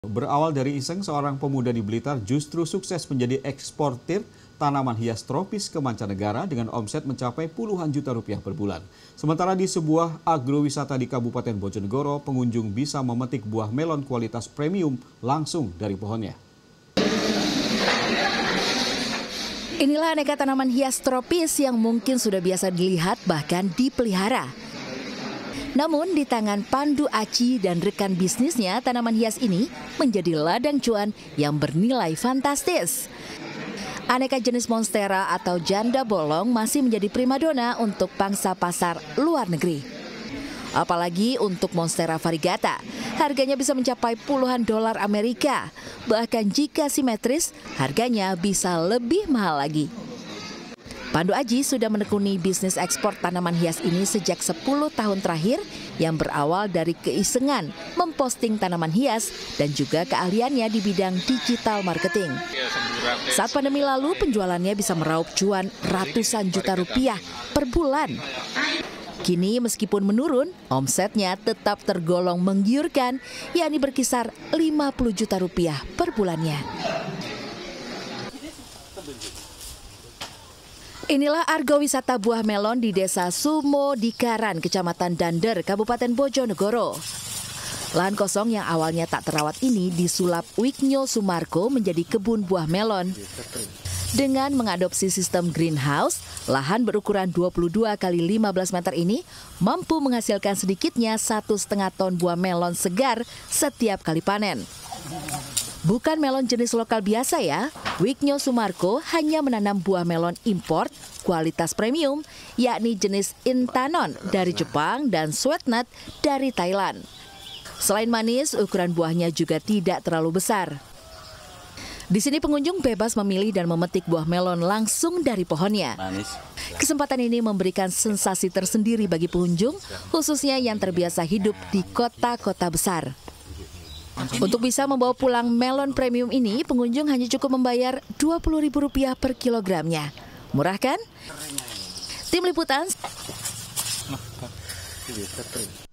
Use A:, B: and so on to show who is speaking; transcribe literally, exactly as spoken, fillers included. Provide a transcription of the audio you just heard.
A: Berawal dari iseng, seorang pemuda di Blitar justru sukses menjadi eksportir tanaman hias tropis ke mancanegara dengan omset mencapai puluhan juta rupiah per bulan. Sementara di sebuah agrowisata di Kabupaten Bojonegoro, pengunjung bisa memetik buah melon kualitas premium langsung dari pohonnya.
B: Inilah aneka tanaman hias tropis yang mungkin sudah biasa dilihat bahkan dipelihara. Namun di tangan Pandu Aci dan rekan bisnisnya, tanaman hias ini menjadi ladang cuan yang bernilai fantastis. Aneka jenis monstera atau janda bolong masih menjadi primadona untuk pangsa pasar luar negeri. Apalagi untuk monstera variegata, harganya bisa mencapai puluhan dolar Amerika. Bahkan jika simetris, harganya bisa lebih mahal lagi. Pandu Aji sudah menekuni bisnis ekspor tanaman hias ini sejak sepuluh tahun terakhir yang berawal dari keisengan memposting tanaman hias dan juga keahliannya di bidang digital marketing. Saat pandemi lalu, penjualannya bisa meraup cuan ratusan juta rupiah per bulan. Kini meskipun menurun, omsetnya tetap tergolong menggiurkan, yakni berkisar lima puluh juta rupiah per bulannya. Inilah argowisata buah melon di Desa Sumodikaran, Kecamatan Dander, Kabupaten Bojonegoro. Lahan kosong yang awalnya tak terawat ini disulap Wiknyo Sumarko menjadi kebun buah melon. Dengan mengadopsi sistem greenhouse, lahan berukuran dua puluh dua kali lima belas meter ini mampu menghasilkan sedikitnya satu setengah ton buah melon segar setiap kali panen. Bukan melon jenis lokal biasa ya, Wiknyo Sumarko hanya menanam buah melon import kualitas premium, yakni jenis Intanon dari Jepang dan Sweetnut dari Thailand. Selain manis, ukuran buahnya juga tidak terlalu besar. Di sini pengunjung bebas memilih dan memetik buah melon langsung dari pohonnya. Kesempatan ini memberikan sensasi tersendiri bagi pengunjung, khususnya yang terbiasa hidup di kota-kota besar. Untuk bisa membawa pulang melon premium ini, pengunjung hanya cukup membayar dua puluh ribu rupiah per kilogramnya. Murah kan? Tim Liputan.